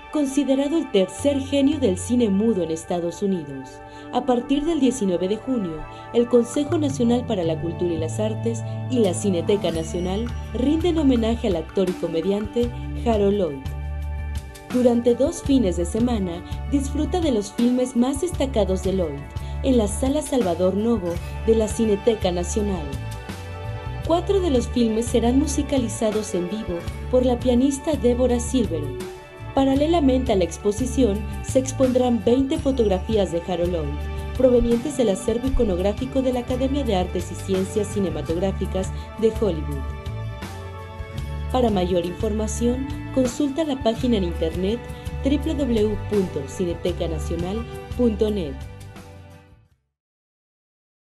considerado el tercer genio del cine mudo en Estados Unidos. A partir del 19 de junio, el Consejo Nacional para la Cultura y las Artes y la Cineteca Nacional rinden homenaje al actor y comediante Harold Lloyd. Durante 2 fines de semana, disfruta de los filmes más destacados de Lloyd en la Sala Salvador Novo de la Cineteca Nacional. 4 de los filmes serán musicalizados en vivo por la pianista Deborah Silverman. Paralelamente a la exposición, se expondrán 20 fotografías de Harold Lloyd, provenientes del acervo iconográfico de la Academia de Artes y Ciencias Cinematográficas de Hollywood. Para mayor información, consulta la página en internet www.cinetecanacional.net.